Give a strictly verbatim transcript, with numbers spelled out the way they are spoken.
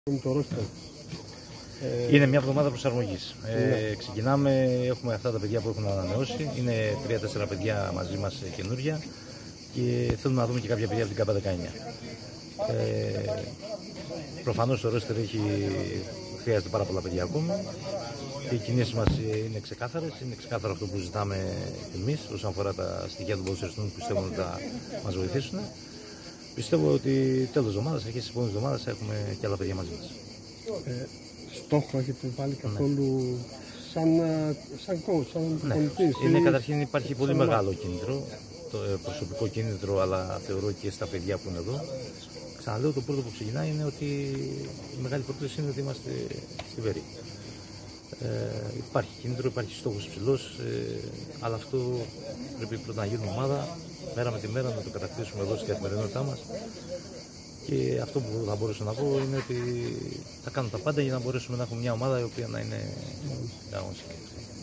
Είναι μια εβδομάδα προσαρμογής. Ε, ξεκινάμε, έχουμε αυτά τα παιδιά που έχουν ανανεώσει. Είναι τρία τέσσερα παιδιά μαζί μας καινούρια και θέλουμε να δούμε και κάποια παιδιά από την ΚΑΠΑ δεκαεννιά. Ε, προφανώς το ρόστερ έχει, χρειάζεται πάρα πολλά παιδιά ακόμη. Οι κινήσεις μας είναι ξεκάθαρες, είναι ξεκάθαρο αυτό που ζητάμε εμείς όσον αφορά τα στοιχεία των ποδοσφαιριστών που πιστεύουμε ότι θα μας βοηθήσουν. Πιστεύω ότι τέλος της εβδομάδας, αρχές της επόμενης εβδομάδας, έχουμε και άλλα παιδιά μαζί μας. Ε, στόχο έχετε βάλει καθόλου ναι. σαν, σαν coach, σαν ναι. πολιτής? Είναι, ή... καταρχήν υπάρχει πολύ μεγάλο κίνητρο, το προσωπικό κίνητρο, αλλά θεωρώ και στα παιδιά που είναι εδώ. Ξαναλέω, το πρώτο που ξεκινάει είναι ότι η μεγάλη πρόκληση είναι ότι είμαστε στη Βέρεια. Ε, υπάρχει κίνητρο, υπάρχει στόχος ψηλός, ε, αλλά αυτό πρέπει πρώτα να γίνει ομάδα, μέρα με τη μέρα να το κατακτήσουμε εδώ στην καθημερινότητά μας. Και αυτό που θα μπορούσα να πω είναι ότι θα κάνουμε τα πάντα για να μπορέσουμε να έχουμε μια ομάδα η οποία να είναι αγωνιστική.